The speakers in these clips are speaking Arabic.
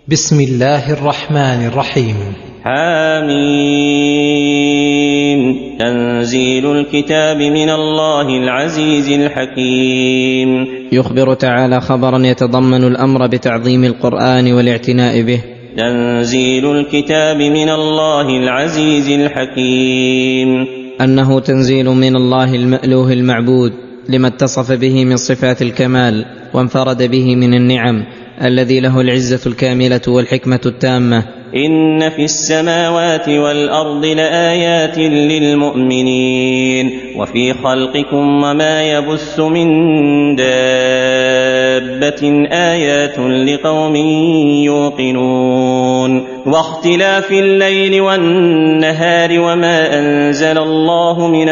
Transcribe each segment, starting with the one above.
بسم الله الرحمن الرحيم. حميم. تنزيل الكتاب من الله العزيز الحكيم. يخبر تعالى خبرا يتضمن الأمر بتعظيم القرآن والاعتناء به. تنزيل الكتاب من الله العزيز الحكيم. أنه تنزيل من الله المألوه المعبود لما اتصف به من صفات الكمال وانفرد به من النعم، الذي له العزة الكاملة والحكمة التامة. إن في السماوات والأرض لآيات للمؤمنين وفي خلقكم وما يبث من دابة آيات لقوم يوقنون. واختلاف الليل والنهار وما أنزل الله من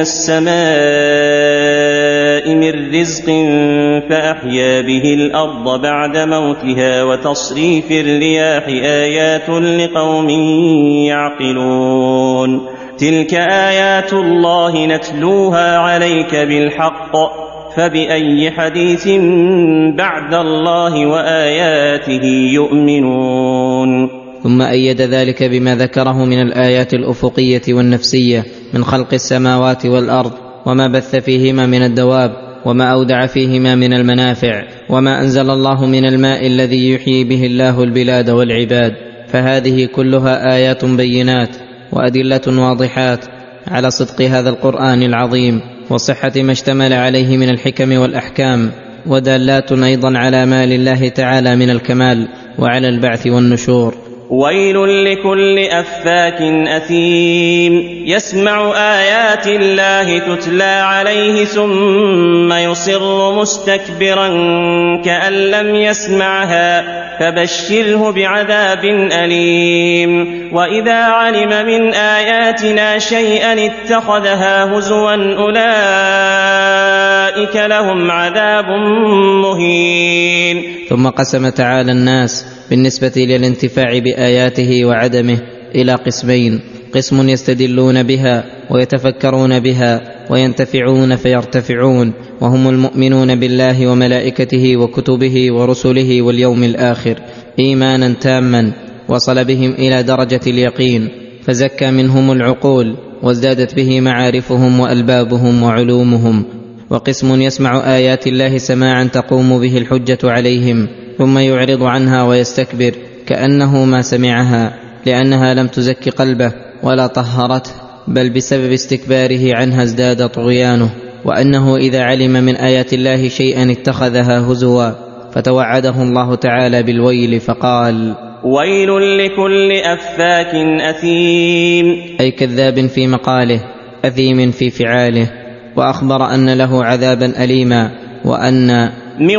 السماء من رزق فأحيا به الأرض بعد موتها وتصريف الرياح آيات لقوم يعقلون. تلك آيات الله نتلوها عليك بالحق، فبأي حديث بعد الله وآياته يؤمنون. ثم أيد ذلك بما ذكره من الآيات الأفقية والنفسية من خلق السماوات والأرض وما بث فيهما من الدواب وما أودع فيهما من المنافع وما أنزل الله من الماء الذي يحيي به الله البلاد والعباد، فهذه كلها آيات بينات وأدلة واضحات على صدق هذا القرآن العظيم وصحة ما اشتمل عليه من الحكم والأحكام، ودالات أيضا على ما لله تعالى من الكمال وعلى البعث والنشور. ويل لكل أفاك أثيم يسمع آيات الله تتلى عليه ثم يصر مستكبرا كأن لم يسمعها، فبشره بعذاب أليم. وإذا علم من آياتنا شيئا اتخذها هزوا أولئك لهم عذاب مهين. ثم قسم تعالى الناس بالنسبة للانتفاع بآياته وعدمه إلى قسمين: قسم يستدلون بها ويتفكرون بها وينتفعون فيرتفعون، وهم المؤمنون بالله وملائكته وكتبه ورسله واليوم الآخر إيمانا تاما وصل بهم إلى درجة اليقين، فزكى منهم العقول وازدادت به معارفهم وألبابهم وعلومهم. وقسم يسمع آيات الله سماعا تقوم به الحجة عليهم ثم يعرض عنها ويستكبر كأنه ما سمعها، لأنها لم تزك قلبه ولا طهرته، بل بسبب استكباره عنها ازداد طغيانه. وأنه إذا علم من آيات الله شيئا اتخذها هزوا، فتوعده الله تعالى بالويل فقال: ويل لكل أفاك أثيم، أي كذاب في مقاله أثيم في فعاله، وأخبر أن له عذابا أليما، وأن من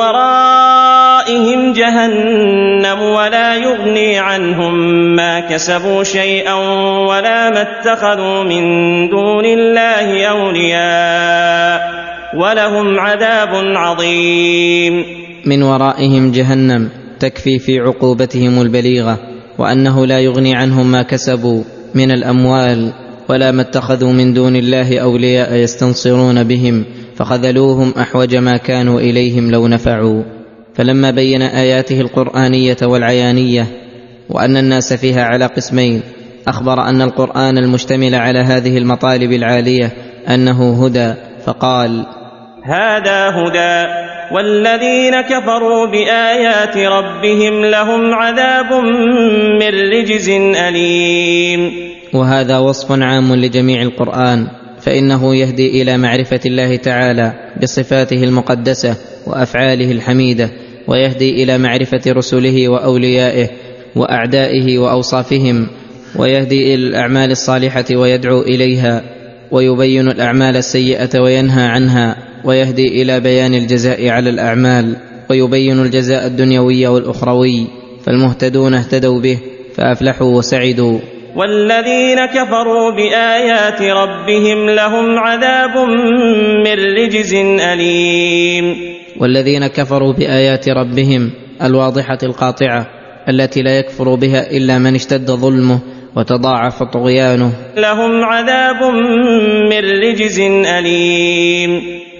ورائهم جهنم ولا يغني عنهم ما كسبوا شيئا ولا ما اتخذوا من دون الله أولياء ولهم عذاب عظيم. من ورائهم جهنم تكفي في عقوبتهم البليغة، وأنه لا يغني عنهم ما كسبوا من الأموال ولا ما اتخذوا من دون الله أولياء يستنصرون بهم، فخذلوهم أحوج ما كانوا إليهم لو نفعوا. فلما بين آياته القرآنية والعيانية وأن الناس فيها على قسمين، أخبر أن القرآن المشتمل على هذه المطالب العالية أنه هدى، فقال: هذا هدى، والذين كفروا بآيات ربهم لهم عذاب من رجز أليم. وهذا وصف عام لجميع القرآن، فإنه يهدي إلى معرفة الله تعالى بصفاته المقدسة وأفعاله الحميدة، ويهدي إلى معرفة رسله وأوليائه وأعدائه وأوصافهم، ويهدي إلى الأعمال الصالحة ويدعو إليها، ويبين الأعمال السيئة وينهى عنها، ويهدي إلى بيان الجزاء على الأعمال، ويبين الجزاء الدنيوي والأخروي، فالمهتدون اهتدوا به فأفلحوا وسعدوا. والذين كفروا بآيات ربهم لهم عذاب من رجز أليم. والذين كفروا بآيات ربهم الواضحة القاطعة التي لا يكفر بها إلا من اشتد ظلمه وتضاعف طغيانه، لهم عذاب من رجز أليم.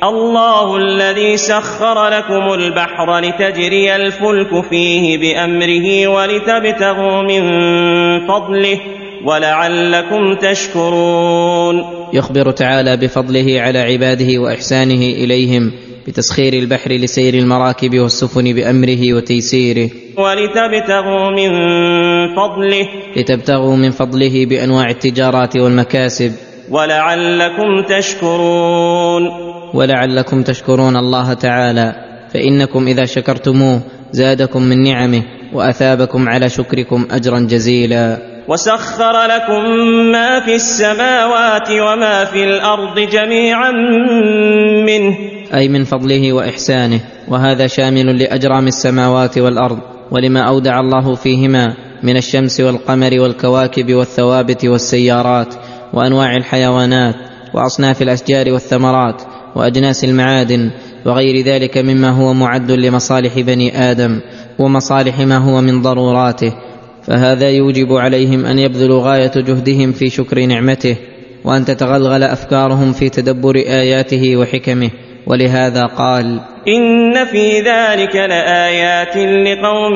الله الذي سخر لكم البحر لتجري الفلك فيه بأمره ولتبتغوا من فضله ولعلكم تشكرون. يخبر تعالى بفضله على عباده وإحسانه إليهم بتسخير البحر لسير المراكب والسفن بأمره وتيسيره، لتبتغوا من فضله بأنواع التجارات والمكاسب، ولعلكم تشكرون الله تعالى، فإنكم إذا شكرتموه زادكم من نعمه وأثابكم على شكركم أجرا جزيلا. وسخر لكم ما في السماوات وما في الأرض جميعا منه، أي من فضله وإحسانه، وهذا شامل لأجرام السماوات والأرض ولما أودع الله فيهما من الشمس والقمر والكواكب والثوابت والسيارات وأنواع الحيوانات وأصناف الأشجار والثمرات وأجناس المعادن وغير ذلك مما هو معد لمصالح بني آدم ومصالح ما هو من ضروراته، فهذا يوجب عليهم أن يبذلوا غاية جهدهم في شكر نعمته، وأن تتغلغل أفكارهم في تدبر آياته وحكمه. ولهذا قال: إن في ذلك لآيات لقوم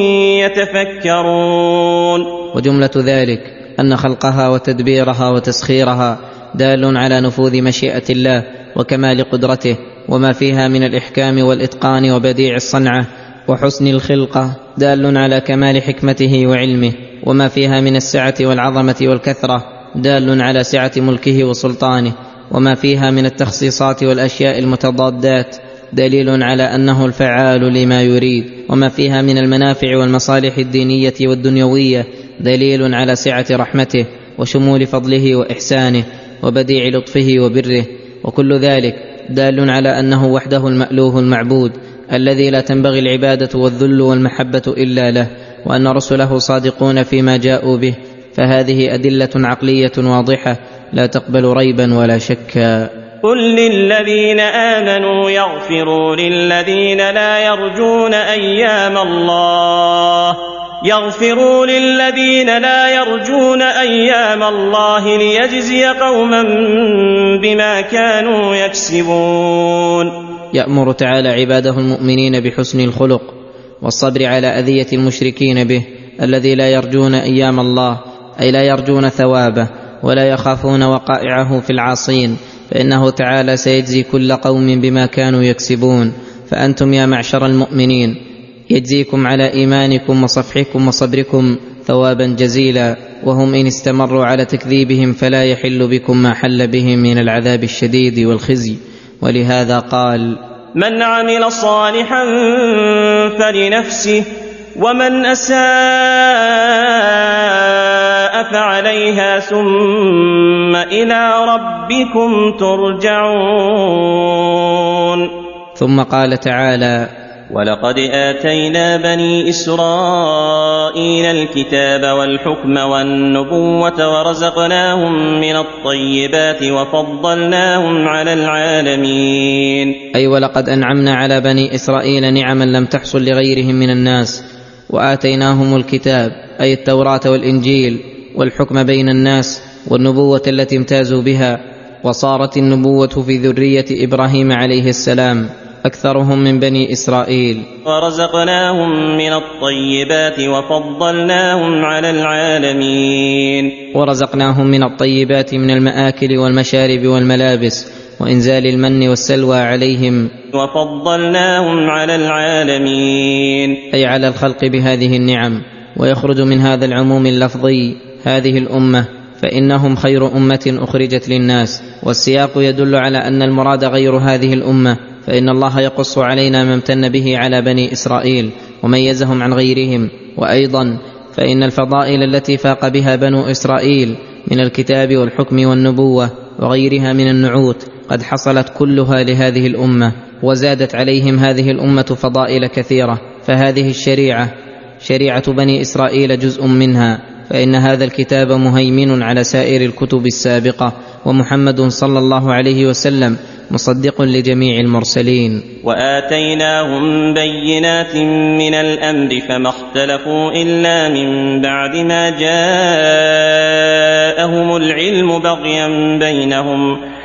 يتفكرون. وجملة ذلك أن خلقها وتدبيرها وتسخيرها دال على نفوذ مشيئة الله وكمال قدرته، وما فيها من الإحكام والإتقان وبديع الصنعة وحسن الخلقة دال على كمال حكمته وعلمه، وما فيها من السعة والعظمة والكثرة دال على سعة ملكه وسلطانه، وما فيها من التخصيصات والأشياء المتضادات دليل على أنه الفعال لما يريد، وما فيها من المنافع والمصالح الدينية والدنيوية دليل على سعة رحمته وشمول فضله وإحسانه وبديع لطفه وبره، وكل ذلك دال على أنه وحده المألوه المعبود الذي لا تنبغي العبادة والذل والمحبة إلا له، وأن رسله صادقون فيما جاءوا به، فهذه أدلة عقلية واضحة لا تقبل ريبا ولا شكا. قل للذين آمنوا يغفروا للذين لا يرجون أيام الله ليجزي قوما بما كانوا يكسبون. يأمر تعالى عباده المؤمنين بحسن الخلق والصبر على أذية المشركين به الذي لا يرجون أيام الله، أي لا يرجون ثوابه ولا يخافون وقائعه في العاصين، فإنه تعالى سيجزي كل قوم بما كانوا يكسبون. فأنتم يا معشر المؤمنين يجزيكم على إيمانكم وصفحكم وصبركم ثوابا جزيلا، وهم إن استمروا على تكذيبهم فلا يحل بكم ما حل بهم من العذاب الشديد والخزي. ولهذا قال: من عمل صالحا فلنفسه ومن أساء فعليها ثم إلى ربكم ترجعون. ثم قال تعالى: ولقد آتينا بني إسرائيل الكتاب والحكم والنبوة ورزقناهم من الطيبات وفضلناهم على العالمين. أي ولقد أنعمنا على بني إسرائيل نعما لم تحصل لغيرهم من الناس، وآتيناهم الكتاب أي التوراة والإنجيل والحكم بين الناس والنبوة التي امتازوا بها، وصارت النبوة في ذرية إبراهيم عليه السلام أكثرهم من بني إسرائيل. ورزقناهم من الطيبات وفضلناهم على العالمين. ورزقناهم من الطيبات من المآكل والمشارب والملابس وإنزال المن والسلوى عليهم، وفضلناهم على العالمين، أي على الخلق بهذه النعم. ويخرج من هذا العموم اللفظي هذه الأمة، فإنهم خير أمة أخرجت للناس، والسياق يدل على أن المراد غير هذه الأمة، فإن الله يقص علينا ما امتن به على بني إسرائيل وميزهم عن غيرهم. وأيضا فإن الفضائل التي فاق بها بنو إسرائيل من الكتاب والحكم والنبوة وغيرها من النعوت قد حصلت كلها لهذه الأمة، وزادت عليهم هذه الأمة فضائل كثيرة، فهذه الشريعة شريعة بني إسرائيل جزء منها، فإن هذا الكتاب مهيمن على سائر الكتب السابقة، ومحمد صلى الله عليه وسلم مصدق لجميع المرسلين. وآتيناهم بينات من الأمر فما اختلفوا إلا من بعد ما جاءهم العلم بغيا بينهم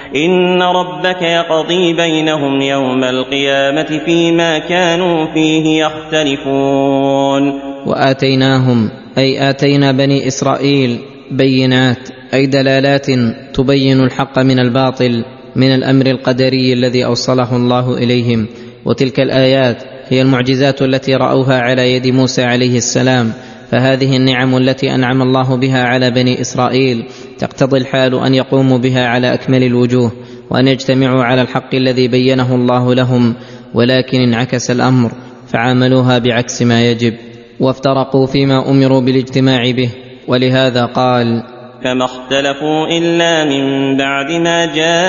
إن ربك يقضي بينهم يوم القيامة فيما كانوا فيه يختلفون. وآتيناهم أي آتينا بني إسرائيل بينات أي دلالات تبين الحق من الباطل من الأمر القدري الذي أوصله الله إليهم. وتلك الآيات هي المعجزات التي رأوها على يد موسى عليه السلام. فهذه النعم التي أنعم الله بها على بني إسرائيل تقتضي الحال أن يقوموا بها على أكمل الوجوه وأن يجتمعوا على الحق الذي بينه الله لهم، ولكن انعكس الأمر فعاملوها بعكس ما يجب وافترقوا فيما أمروا بالاجتماع به. ولهذا قال: فما اختلفوا إلا من بعد ما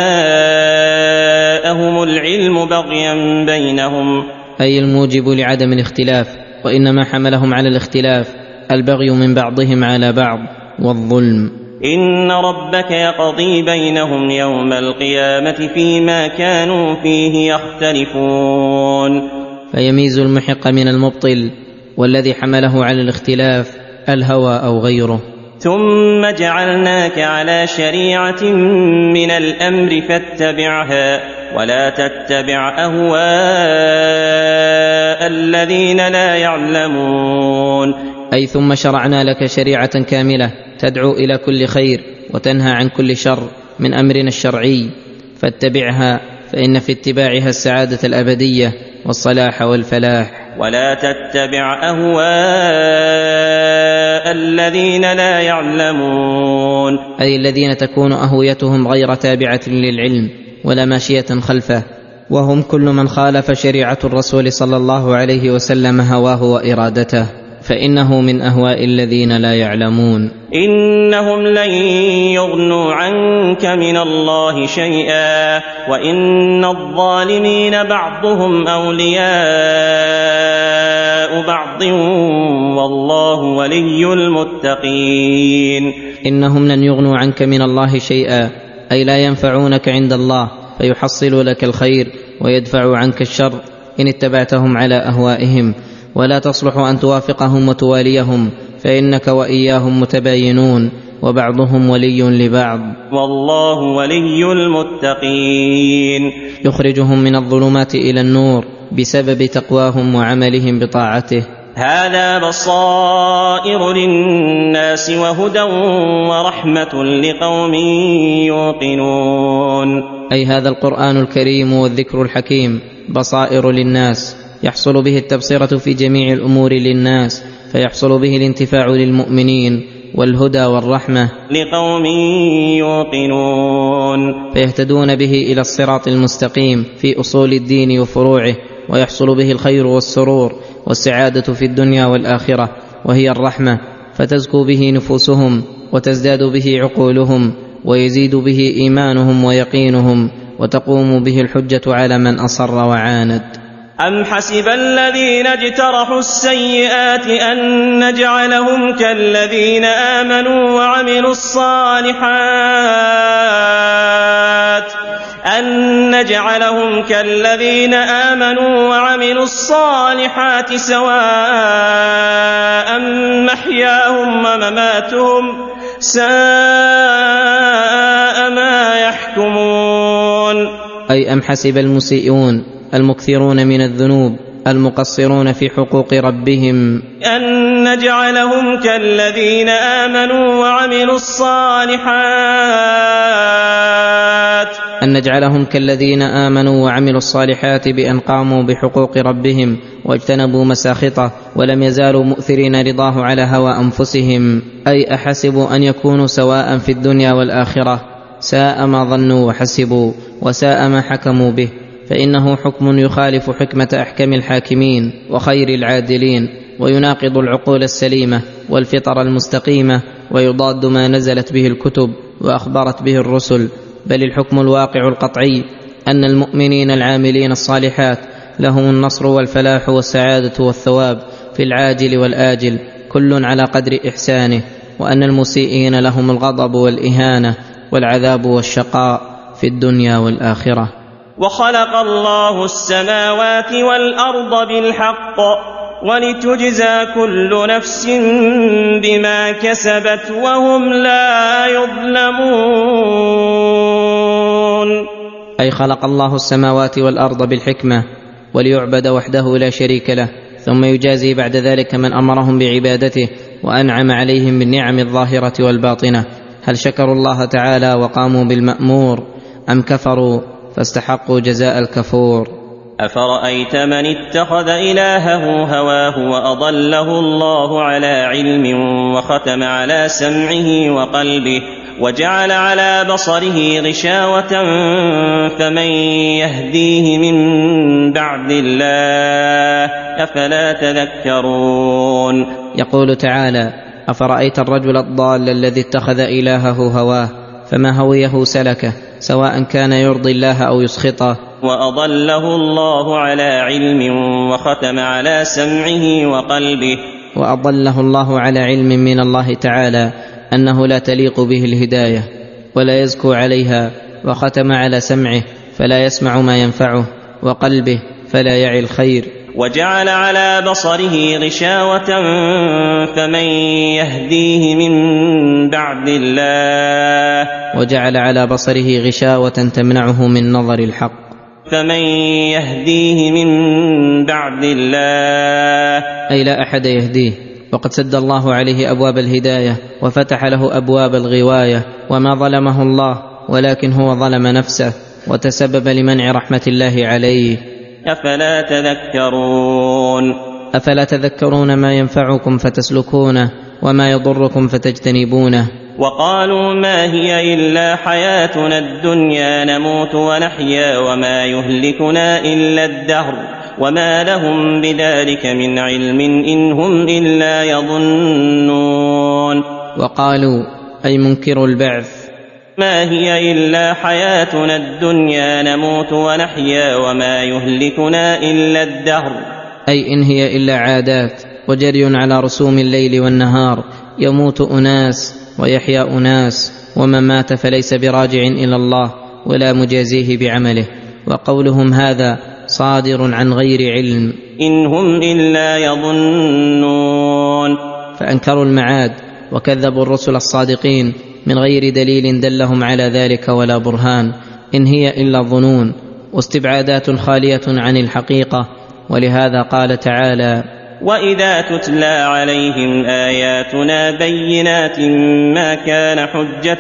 جاءهم العلم بغيا بينهم، أي الموجب لعدم الاختلاف، وإنما حملهم على الاختلاف البغي من بعضهم على بعض والظلم. إن ربك يقضي بينهم يوم القيامة فيما كانوا فيه يختلفون. فيميز المحق من المبطل، والذي حمله على الاختلاف الهوى أو غيره. ثم جعلناك على شريعة من الأمر فاتبعها ولا تتبع أهواء الذين لا يعلمون. أي ثم شرعنا لك شريعة كاملة تدعو إلى كل خير وتنهى عن كل شر من أمرنا الشرعي، فاتبعها فإن في اتباعها السعادة الأبدية والصلاح والفلاح. ولا تتبع أهواء الذين لا يعلمون، أي الذين تكون أهويتهم غير تابعة للعلم ولا ماشية خلفه، وهم كل من خالف شريعة الرسول صلى الله عليه وسلم هواه وإرادته، فإنه من أهواء الذين لا يعلمون. إنهم لن يغنوا عنك من الله شيئا وإن الظالمين بعضهم أولياء بعض والله ولي المتقين. إنهم لن يغنوا عنك من الله شيئا، أي لا ينفعونك عند الله فيحصل لك الخير ويدفع عنك الشر إن اتبعتهم على أهوائهم، ولا تصلح أن توافقهم وتواليهم، فإنك وإياهم متباينون وبعضهم ولي لبعض، والله ولي المتقين. يخرجهم من الظلمات إلى النور بسبب تقواهم وعملهم بطاعته. هذا بصائر للناس وهدى ورحمة لقوم يوقنون. أي هذا القرآن الكريم والذكر الحكيم بصائر للناس يحصل به التبصرة في جميع الأمور للناس، فيحصل به الانتفاع للمؤمنين والهدى والرحمة لقوم يوقنون، فيهتدون به إلى الصراط المستقيم في أصول الدين وفروعه، ويحصل به الخير والسرور والسعادة في الدنيا والآخرة، وهي الرحمة، فتزكو به نفوسهم وتزداد به عقولهم ويزيد به إيمانهم ويقينهم، وتقوم به الحجة على من أصر وعاند. أم حسب الذين اجترحوا السيئات أن نجعلهم كالذين آمنوا وعملوا الصالحات سواء محياهم ومماتهم ساء ما يحكمون. أي أم حسب المسيئون المكثرون من الذنوب المقصرون في حقوق ربهم أن نجعلهم كالذين آمنوا وعملوا الصالحات بأن قاموا بحقوق ربهم واجتنبوا مساخطه ولم يزالوا مؤثرين رضاه على هوى أنفسهم. أي أحسبوا أن يكونوا سواء في الدنيا والآخرة، ساء ما ظنوا وحسبوا وساء ما حكموا به، فإنه حكم يخالف حكمة أحكم الحاكمين وخير العادلين، ويناقض العقول السليمة والفطر المستقيمة، ويضاد ما نزلت به الكتب وأخبرت به الرسل. بل الحكم الواقع القطعي أن المؤمنين العاملين الصالحات لهم النصر والفلاح والسعادة والثواب في العاجل والآجل كل على قدر إحسانه، وأن المسيئين لهم الغضب والإهانة والعذاب والشقاء في الدنيا والآخرة. وخلق الله السماوات والأرض بالحق ولتجزى كل نفس بما كسبت وهم لا يظلمون. أي خلق الله السماوات والأرض بالحكمة وليعبد وحده لا شريك له، ثم يجازي بعد ذلك من أمرهم بعبادته وأنعم عليهم بالنعم الظاهرة والباطنة. هل شكروا الله تعالى وقاموا بالمأمور أم كفروا فاستحقوا جزاء الكفور؟ أفرأيت من اتخذ إلهه هواه وأضله الله على علم وختم على سمعه وقلبه وجعل على بصره غشاوة فمن يهديه من بعد الله أفلا تذكرون؟ يقول تعالى: أفرأيت الرجل الضال الذي اتخذ إلهه هواه فما هويه سلكه، سواء كان يرضي الله أو يسخطه. وأضله الله على علم وختم على سمعه وقلبه. وأضله الله على علم من الله تعالى أنه لا تليق به الهداية ولا يزكو عليها، وختم على سمعه فلا يسمع ما ينفعه، وقلبه فلا يعي الخير. وجعل على بصره غشاوة فمن يهديه من بعد الله. وجعل على بصره غشاوة تمنعه من نظر الحق. فمن يهديه من بعد الله، أي لا أحد يهديه، وقد سد الله عليه أبواب الهداية وفتح له أبواب الغواية، وما ظلمه الله ولكن هو ظلم نفسه وتسبب لمنع رحمة الله عليه. أفلا تذكرون؟ أفلا تذكرون ما ينفعكم فتسلكونه وما يضركم فتجتنبونه؟ وقالوا ما هي إلا حياتنا الدنيا نموت ونحيا وما يهلكنا إلا الدهر وما لهم بذلك من علم إن هم إلا يظنون. وقالوا أي منكر البعث: ما هي إلا حياتنا الدنيا نموت ونحيا وما يهلكنا إلا الدهر، أي إن هي إلا عادات وجري على رسوم الليل والنهار، يموت أناس ويحيا أناس، ومن مات فليس براجع إلى الله ولا مجازيه بعمله. وقولهم هذا صادر عن غير علم، إن هم إلا يظنون. فأنكروا المعاد وكذبوا الرسل الصادقين من غير دليل دلهم على ذلك ولا برهان، إن هي إلا ظنون واستبعادات خالية عن الحقيقة. ولهذا قال تعالى: وإذا تتلى عليهم آياتنا بينات ما كان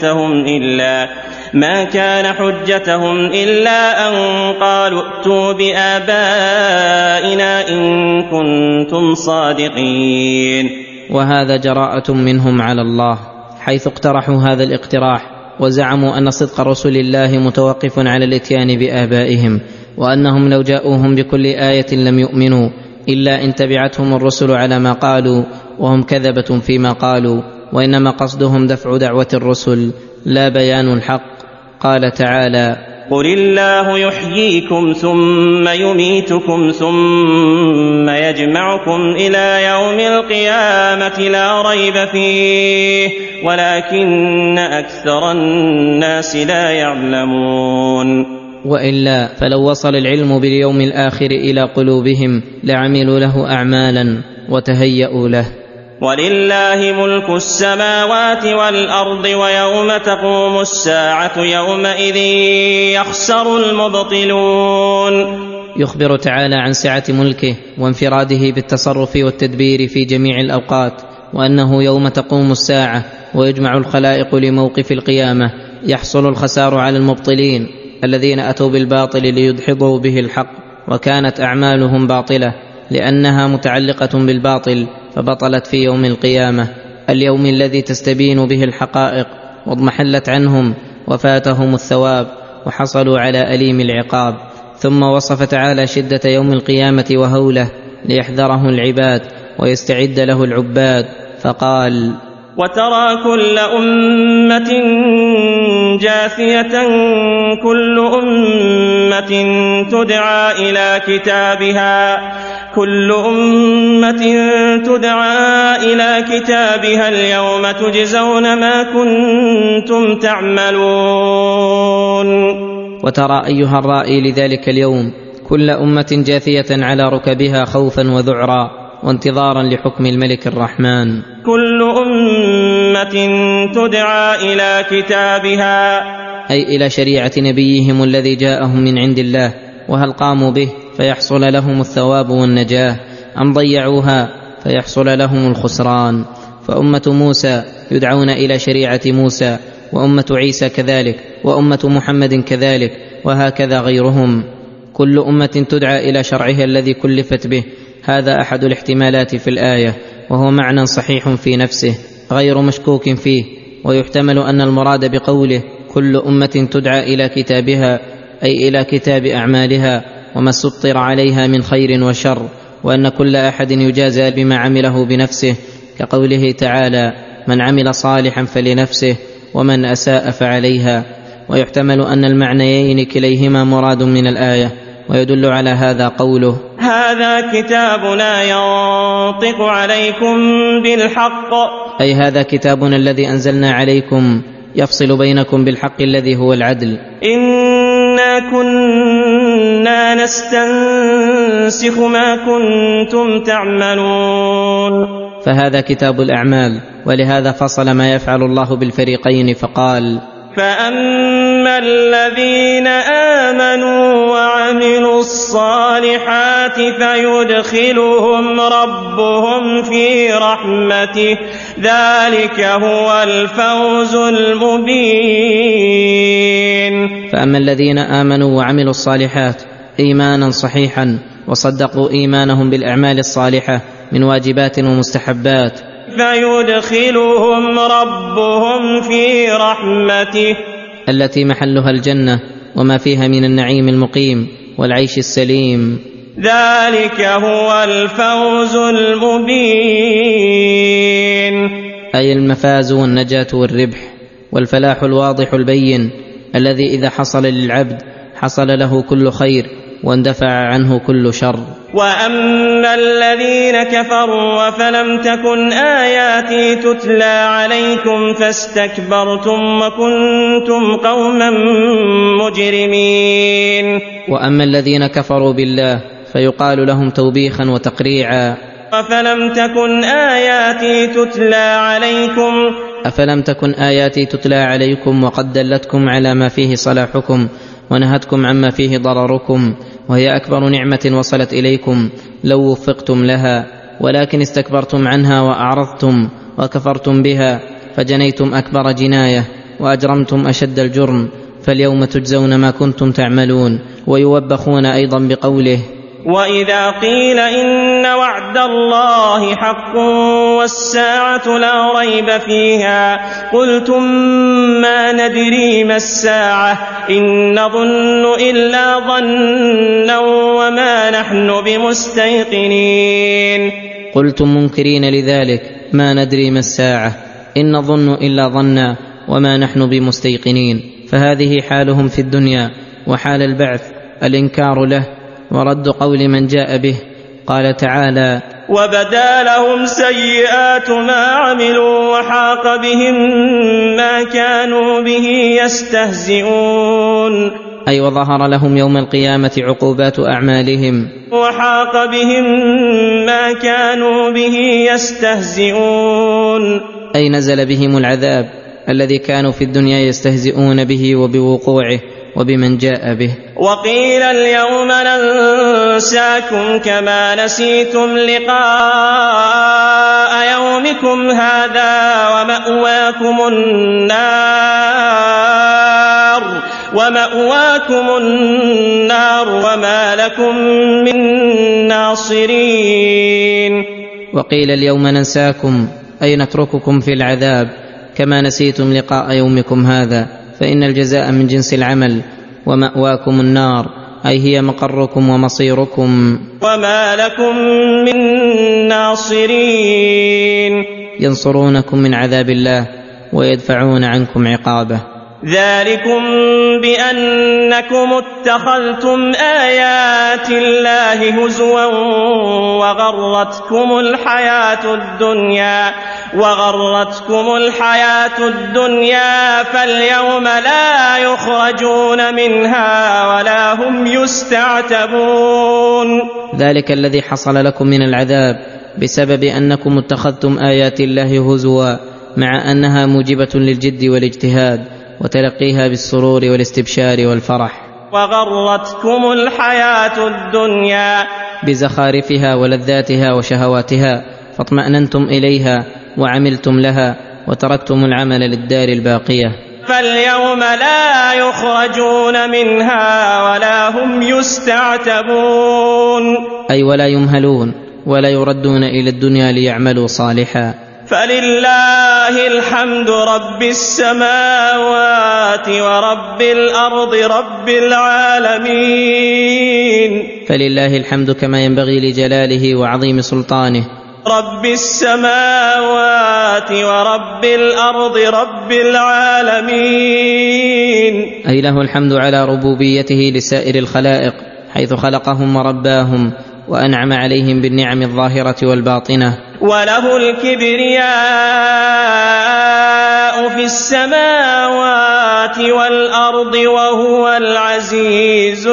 حجتهم إلا أن قالوا ائتوا بآبائنا إن كنتم صادقين. وهذا جراءة منهم على الله، حيث اقترحوا هذا الاقتراح وزعموا أن صدق رسل الله متوقف على الاتيان بآبائهم، وأنهم لو جاءوهم بكل آية لم يؤمنوا إلا إن تبعتهم الرسل على ما قالوا، وهم كذبة فيما قالوا، وإنما قصدهم دفع دعوة الرسل لا بيان الحق. قال تعالى: قل الله يحييكم ثم يميتكم ثم يجمعكم إلى يوم القيامة لا ريب فيه ولكن أكثر الناس لا يعلمون. وإلا فلو وصل العلم باليوم الآخر إلى قلوبهم لعملوا له أعمالا وتهيأوا له. ولله ملك السماوات والأرض ويوم تقوم الساعة يومئذ يخسر المبطلون. يخبر تعالى عن سعة ملكه وانفراده بالتصرف والتدبير في جميع الأوقات، وأنه يوم تقوم الساعة ويجمع الخلائق لموقف القيامة يحصل الخسار على المبطلين الذين أتوا بالباطل ليدحضوا به الحق، وكانت أعمالهم باطلة لأنها متعلقة بالباطل فبطلت في يوم القيامة، اليوم الذي تستبين به الحقائق واضمحلت عنهم وفاتهم الثواب وحصلوا على أليم العقاب. ثم وصف تعالى شدة يوم القيامة وهوله ليحذره العباد ويستعد له العباد، فقال: وترى كل أمة جاثية كل أمة تدعى إلى كتابها اليوم تجزون ما كنتم تعملون. وترى أيها الرائي لذلك اليوم كل أمة جاثية على ركبها خوفا وذعرا وانتظارا لحكم الملك الرحمن. كل أمة تدعى إلى كتابها أي إلى شريعة نبيهم الذي جاءهم من عند الله، وهل قاموا به فيحصل لهم الثواب والنجاة، أم ضيعوها فيحصل لهم الخسران. فأمة موسى يدعون إلى شريعة موسى، وأمة عيسى كذلك، وأمة محمد كذلك، وهكذا غيرهم، كل أمة تدعى إلى شرعها الذي كلفت به. هذا أحد الاحتمالات في الآية، وهو معنى صحيح في نفسه غير مشكوك فيه. ويحتمل أن المراد بقوله كل أمة تدعى إلى كتابها أي إلى كتاب أعمالها وما سطر عليها من خير وشر، وأن كل أحد يجازى بما عمله بنفسه، كقوله تعالى من عمل صالحا فلنفسه ومن أساء فعليها. ويحتمل أن المعنيين كليهما مراد من الآية، ويدل على هذا قوله هذا كتابنا ينطق عليكم بالحق، أي هذا كتابنا الذي أنزلنا عليكم يفصل بينكم بالحق الذي هو العدل. إنا كنا نستنسخ ما كنتم تعملون، فهذا كتاب الأعمال، ولهذا فصل ما يفعل الله بالفريقين فقال فأما الذين آمنوا وعملوا الصالحات فيدخلهم ربهم في رحمته ذلك هو الفوز المبين. فأما الذين آمنوا وعملوا الصالحات إيمانا صحيحا وصدقوا إيمانهم بالأعمال الصالحة من واجبات ومستحبات فيدخلهم ربهم في رحمته التي محلها الجنة وما فيها من النعيم المقيم والعيش السليم، ذلك هو الفوز المبين، أي المفاز والنجاة والربح والفلاح الواضح البين الذي إذا حصل للعبد حصل له كل خير واندفع عنه كل شر. وأما الذين كفروا فلم تكن آياتي تتلى عليكم فاستكبرتم وكنتم قوما مجرمين. وأما الذين كفروا بالله فيقال لهم توبيخا وتقريعا أفلم تكن آياتي تتلى عليكم وقد دلتكم على ما فيه صلاحكم ونهتكم عما فيه ضرركم، وهي أكبر نعمة وصلت إليكم لو وفقتم لها، ولكن استكبرتم عنها وأعرضتم وكفرتم بها فجنيتم أكبر جناية وأجرمتم أشد الجرم، فاليوم تجزون ما كنتم تعملون. ويوبخون أيضا بقوله وإذا قيل إن وعد الله حق والساعة لا ريب فيها قلتم ما ندري ما الساعة إن نظن إلا ظنا وما نحن بمستيقنين. قلتم منكرين لذلك ما ندري ما الساعة إن نظن إلا ظنا وما نحن بمستيقنين، فهذه حالهم في الدنيا. وحال البعث الإنكار له ورد قول من جاء به. قال تعالى وبدا لهم سيئات ما عملوا وحاق بهم ما كانوا به يستهزئون، أي وظهر لهم يوم القيامة عقوبات أعمالهم وحاق بهم ما كانوا به يستهزئون، أي نزل بهم العذاب الذي كانوا في الدنيا يستهزئون به وبوقوعه وبمن جاء به. وقيل اليوم ننساكم كما نسيتم لقاء يومكم هذا ومأواكم النار وما لكم من ناصرين. وقيل اليوم ننساكم أي نترككم في العذاب كما نسيتم لقاء يومكم هذا، فإن الجزاء من جنس العمل. ومأواكم النار أي هي مقركم ومصيركم. وما لكم من ناصرين ينصرونكم من عذاب الله ويدفعون عنكم عقابه. ذلكم بأنكم اتخذتم آيات الله هزوا وغرتكم الحياة الدنيا فاليوم لا يخرجون منها ولا هم يستعتبون. ذلك الذي حصل لكم من العذاب بسبب أنكم اتخذتم آيات الله هزوا، مع أنها موجبة للجد والاجتهاد، وتلقيها بالسرور والاستبشار والفرح. وغرتكم الحياة الدنيا بزخارفها ولذاتها وشهواتها، فاطمأننتم إليها وعملتم لها وتركتم العمل للدار الباقية. فاليوم لا يخرجون منها ولا هم يستعتبون، أي ولا يمهلون ولا يردون إلى الدنيا ليعملوا صالحا. فلله الحمد رب السماوات ورب الأرض رب العالمين. فلله الحمد كما ينبغي لجلاله وعظيم سلطانه، رب السماوات ورب الأرض رب العالمين، أي له الحمد على ربوبيته لسائر الخلائق حيث خلقهم ورباهم وأنعم عليهم بالنعم الظاهرة والباطنة. وله الكبرياء في السماوات والأرض وهو العزيز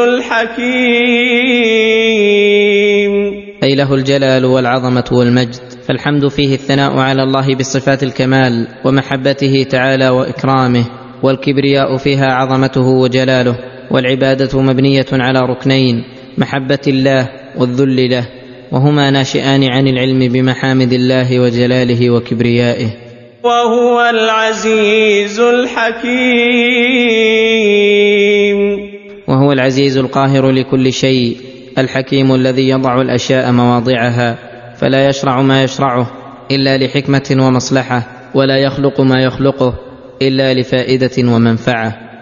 الحكيم، أي له الجلال والعظمة والمجد. فالحمد فيه الثناء على الله بالصفات الكمال ومحبته تعالى وإكرامه، والكبرياء فيها عظمته وجلاله. والعبادة مبنية على ركنين: محبة الله والذل له، وهما ناشئان عن العلم بمحامد الله وجلاله وكبريائه. وهو العزيز الحكيم، وهو العزيز القاهر لكل شيء، الحكيم الذي يضع الأشياء مواضعها، فلا يشرع ما يشرعه إلا لحكمة ومصلحة، ولا يخلق ما يخلقه إلا لفائدة ومنفعة.